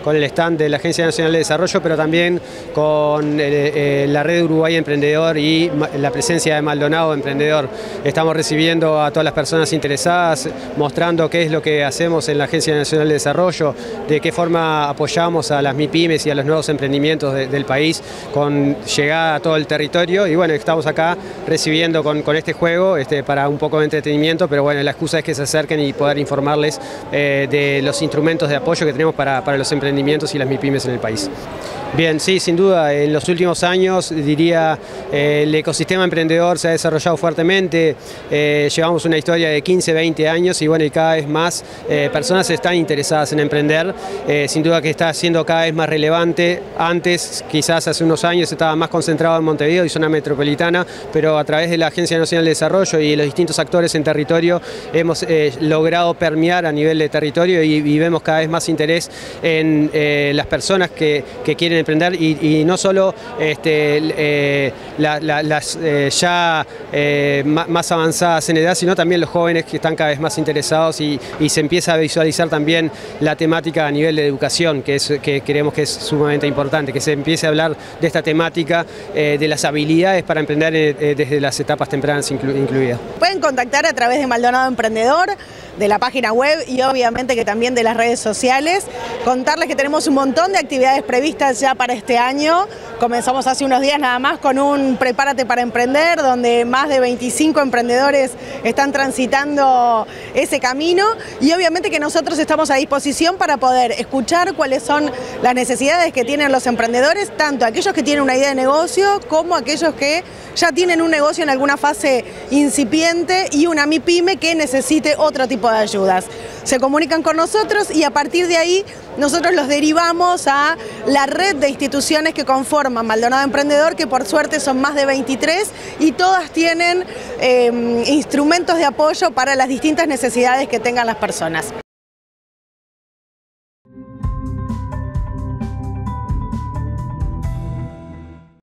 con el stand de la Agencia Nacional de Desarrollo, pero también con la Red Uruguay Emprendedor y la presencia de Maldonado Emprendedor. Estamos recibiendo a todas las personas interesadas, mostrando qué es lo que hacemos en la Agencia Nacional de Desarrollo, de qué forma apoyamos a las MIPYMES y a los nuevos emprendimientos del país con llegada a todo el territorio. Y bueno, estamos acá recibiendo con este juego para un poco de entretenimiento, pero bueno, la excusa es que se acerquen y poder informarles de los instrumentos de apoyo que tenemos para los emprendimientos y las MIPYMES en el país. Bien, sí, sin duda, en los últimos años, diría, el ecosistema emprendedor se ha desarrollado fuertemente, llevamos una historia de 15, 20 años y bueno, y cada vez más personas están interesadas en emprender, sin duda que está siendo cada vez más relevante. Antes, quizás hace unos años, estaba más concentrado en Montevideo y zona metropolitana, pero a través de la Agencia Nacional de Desarrollo y los distintos actores en territorio hemos logrado permear a nivel de territorio y vemos cada vez más interés en las personas que quieren emprender y no solo las ya más avanzadas en edad, sino también los jóvenes que están cada vez más interesados y se empieza a visualizar también la temática a nivel de educación, que creemos que es sumamente importante, que se empiece a hablar de esta temática, de las habilidades para emprender desde las etapas tempranas incluidas. Pueden contactar a través de Maldonado Emprendedor, de la página web y obviamente que también de las redes sociales. Contarles que tenemos un montón de actividades previstas ya para este año. Comenzamos hace unos días nada más con un Prepárate para Emprender, donde más de 25 emprendedores están transitando ese camino y obviamente que nosotros estamos a disposición para poder escuchar cuáles son las necesidades que tienen los emprendedores, tanto aquellos que tienen una idea de negocio como aquellos que ya tienen un negocio en alguna fase incipiente y una MIPYME que necesite otro tipo de ayudas. Se comunican con nosotros y a partir de ahí nosotros los derivamos a la red de instituciones que conforman Maldonado Emprendedor, que por suerte son más de 23 y todas tienen instrumentos de apoyo para las distintas necesidades que tengan las personas.